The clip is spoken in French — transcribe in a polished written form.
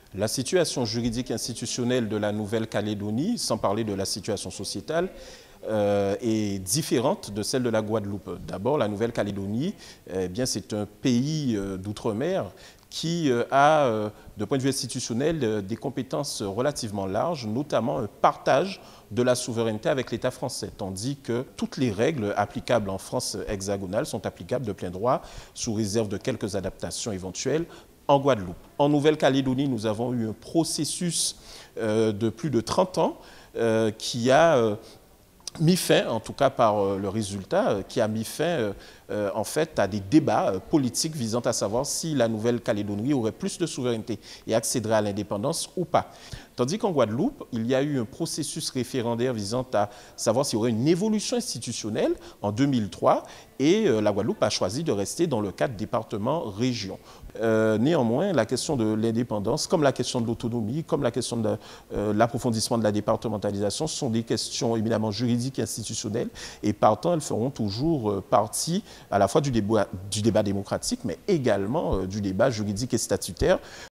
La situation juridique institutionnelle de la Nouvelle-Calédonie, sans parler de la situation sociétale, est différente de celle de la Guadeloupe. D'abord, la Nouvelle-Calédonie, c'est un pays d'outre-mer qui a, de point de vue institutionnel, des compétences relativement larges, notamment un partage de la souveraineté avec l'État français, tandis que toutes les règles applicables en France hexagonale sont applicables de plein droit, sous réserve de quelques adaptations éventuelles, en Guadeloupe. En Nouvelle-Calédonie, nous avons eu un processus de plus de 30 ans qui a mis fin, en tout cas par le résultat, qui a mis fin en fait à des débats politiques visant à savoir si la Nouvelle-Calédonie aurait plus de souveraineté et accéderait à l'indépendance ou pas. Tandis qu'en Guadeloupe, il y a eu un processus référendaire visant à savoir s'il y aurait une évolution institutionnelle en 2003 et la Guadeloupe a choisi de rester dans le cadre département-région. Néanmoins, la question de l'indépendance, comme la question de l'autonomie, comme la question de l'approfondissement de la départementalisation, sont des questions éminemment juridiques et institutionnelles et partant, elles feront toujours partie à la fois du débat démocratique, mais également du débat juridique et statutaire.